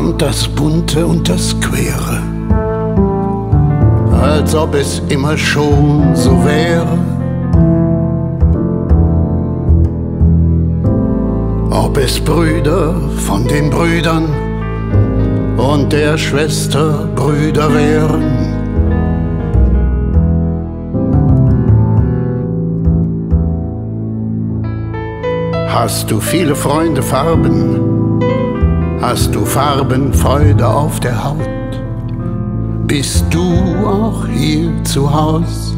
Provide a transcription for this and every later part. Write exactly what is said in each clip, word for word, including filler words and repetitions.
kommt das Bunte und das Quere, als ob es immer schon so wäre. Ob es Brüder von den Brüdern und der Schwester Brüder wären. Hast du viele Freunde, Farben? Hast du Farben, Freude auf der Haut? Bist du auch hier zu Haus?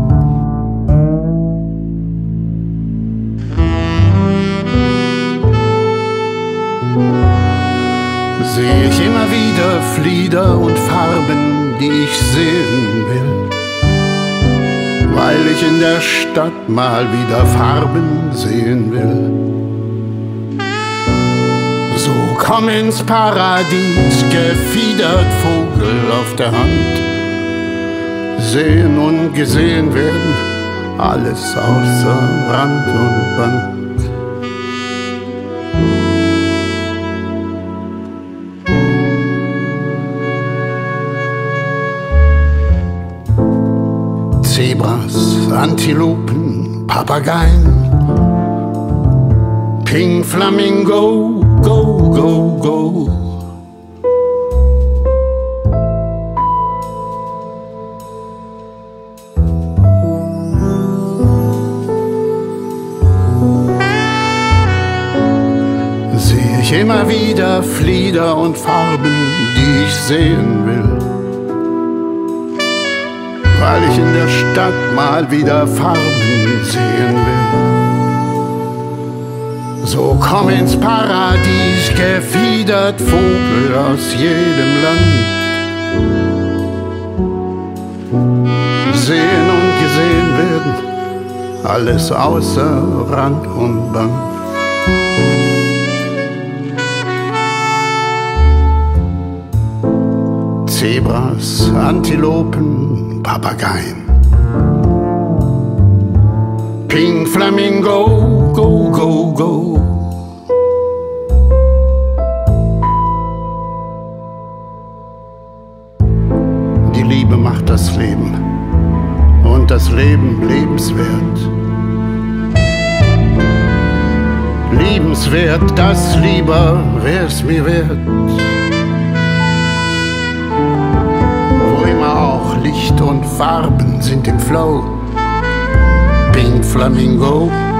Sehe ich immer wieder Flieder und Farben, die ich sehen will, weil ich in der Stadt mal wieder Farben sehen will. So komm ins Paradies, gefiedert Vogel auf der Hand. Sehen und gesehen werden, alles außer Rand und Band. Zebras, Antilopen, Papageien, Pink Flamingo, go, go, go. Sehe ich immer wieder Flieder und Farben, die ich sehen will, weil ich in der Stadt mal wieder Farben sehen will. So komm ins Paradies, gefiedert Vogel aus jedem Land. Sehen und gesehen werden, alles außer Rand und Band. Zebras, Antilopen, Papageien, Pink Flamingo, go, go, go. Die Liebe macht das Leben und das Leben lebenswert. Liebenswert, das lieber wär's mir wert. Licht und Farben sind im Flow. Pink Flamingo,